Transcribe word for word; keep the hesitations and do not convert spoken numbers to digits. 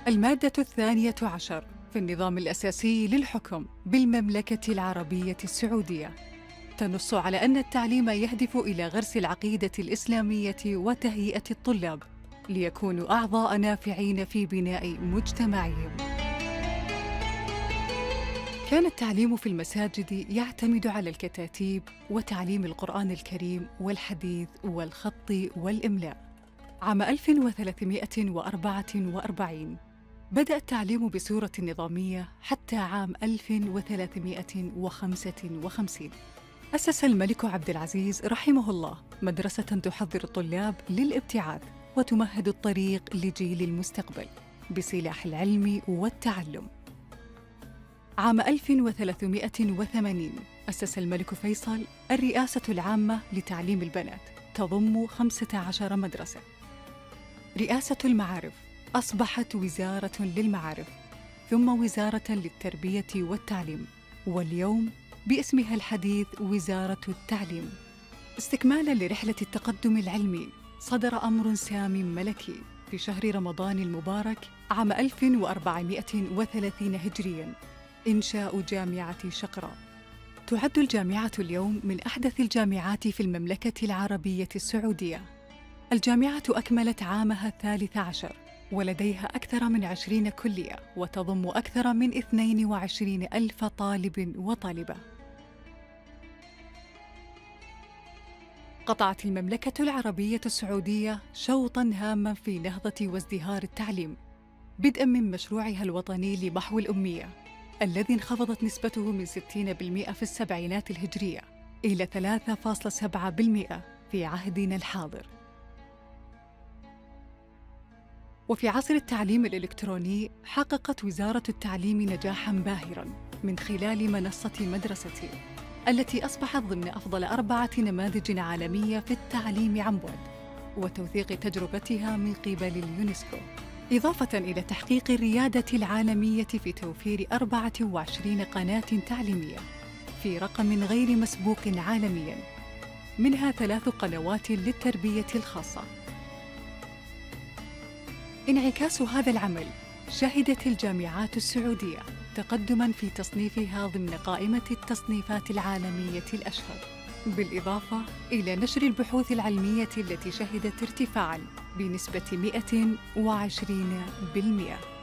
المادة الثانية عشر في النظام الأساسي للحكم بالمملكة العربية السعودية تنص على أن التعليم يهدف إلى غرس العقيدة الإسلامية وتهيئة الطلاب ليكونوا أعضاء نافعين في بناء مجتمعهم. كان التعليم في المساجد يعتمد على الكتاتيب وتعليم القرآن الكريم والحديث والخط والإملاء. عام ألف وثلاثمائة وأربعة وأربعين بدأ التعليم بصورة نظامية حتى عام ألف وثلاثمائة وخمسة وخمسين. أسس الملك عبد العزيز رحمه الله مدرسة تحضر الطلاب للابتعاث وتمهد الطريق لجيل المستقبل بسلاح العلم والتعلم. عام ألف وثلاثمائة وثمانين أسس الملك فيصل الرئاسة العامة لتعليم البنات تضم خمسة عشر مدرسة. رئاسة المعارف أصبحت وزارة للمعارف ثم وزارة للتربية والتعليم، واليوم باسمها الحديث وزارة التعليم. استكمالاً لرحلة التقدم العلمي صدر أمر سام ملكي في شهر رمضان المبارك عام ألف وأربعمائة وثلاثين هجرياً إنشاء جامعة شقراء. تعد الجامعة اليوم من أحدث الجامعات في المملكة العربية السعودية. الجامعة أكملت عامها الثالث عشر ولديها أكثر من عشرين كلية وتضم أكثر من اثنين وعشرين ألف طالب وطالبة. قطعت المملكة العربية السعودية شوطاً هاماً في نهضة وازدهار التعليم، بدءاً من مشروعها الوطني لمحو الأمية الذي انخفضت نسبته من ستين بالمئة في السبعينات الهجرية إلى ثلاثة فاصلة سبعة بالمئة في عهدنا الحاضر. وفي عصر التعليم الإلكتروني حققت وزارة التعليم نجاحاً باهراً من خلال منصة مدرستي التي أصبحت ضمن أفضل أربعة نماذج عالمية في التعليم عن بعد وتوثيق تجربتها من قبل اليونسكو، إضافة إلى تحقيق الريادة العالمية في توفير أربعة وعشرين قناة تعليمية في رقم غير مسبوق عالمياً، منها ثلاث قنوات للتربية الخاصة. انعكاس هذا العمل شهدت الجامعات السعودية تقدماً في تصنيفها ضمن قائمة التصنيفات العالمية الأشهر، بالإضافة إلى نشر البحوث العلمية التي شهدت ارتفاعاً بنسبة مئة وعشرين بالمئة.